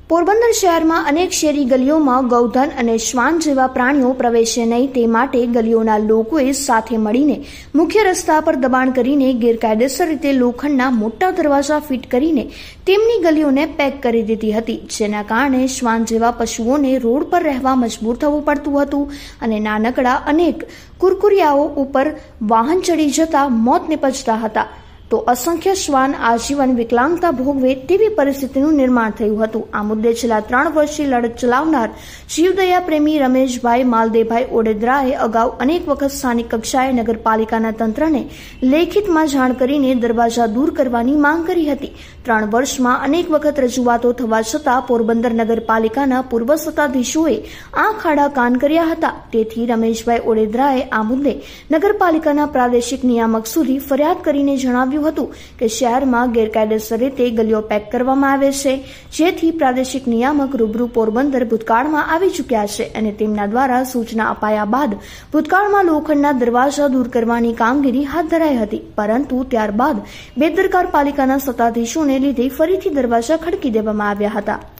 પોરબંદર શહેરમાં અનેક શેરી ગલીઓમાં ગૌધન અને શ્વાન જેવા પ્રાણીઓ પ્રવેશે નહીં તે માટે ગલીઓના લોકોએ સાથે મળીને મુખ્ય રસ્તા પર દબાણ કરીને ગેરકાયદેસર રીતે લોખંડના મોટા દરવાજા ફિટ કરીને તેમની ગલીઓને પેક કરી દીધી હતી, જેના કારણે શ્વાન જેવા પશુઓને રોડ પર રહેવા મજબૂર થવું પડતું હતું અને નાનકડા અનેક કુરકુરિયાઓ ઉપર વાહન ચડી જતા મોત નિપજતા હતા તો અસંખ્ય શ્વાન આજીવન વિકલાંગતા ભોગવે તેવી પરિસ્થિતિનું નિર્માણ થયું હતું। આ મુદ્દે છેલ્લા 3 વર્ષથી લડત ચલાવનાર જીવદયા પ્રેમી રમેશભાઈ માલદેભાઈ ઓડેદરાએ અગાઉ અનેક વખત સ્થાનિક કક્ષાએ નગરપાલિકાના તંત્રને લેખિતમાં જાણ કરીને દરવાજા દૂર કરવાની માંગ કરી હતી। 3 વર્ષમાં અનેક વખત રજૂઆતો થવા છતાં પોરબંદર નગરપાલિકાના પૂર્વ સત્તાધીશોએ આંખ આડા કાન કર્યા હતા। તેથી રમેશભાઈ ઓડેદરાએ આ મુદ્દે નગરપાલિકાના પ્રાદેશિક નિયામક સુધી ફરિયાદ કરીને જણાવ્યું હતું કે શહેરમાં ગેરકાયદેસર રીતે ગલીઓ પેક કરવામાં આવે છે, જેથી પ્રાદેશિક નિયામક રૂબરૂ પોરબંદર ભૂતકાળમાં આવી ચૂક્યા છે અને તેમના દ્વારા સૂચના અપાયા બાદ ભૂતકાળમાં લોખંડના દરવાજા દૂર કરવાની કામગીરી હાથ ધરાઈ હતી, પરંતુ ત્યારબાદ બેદરકાર પાલિકાના સત્તાધીશોને લીધે ફરીથી દરવાજા ખડકી દેવામાં આવ્યા હતા।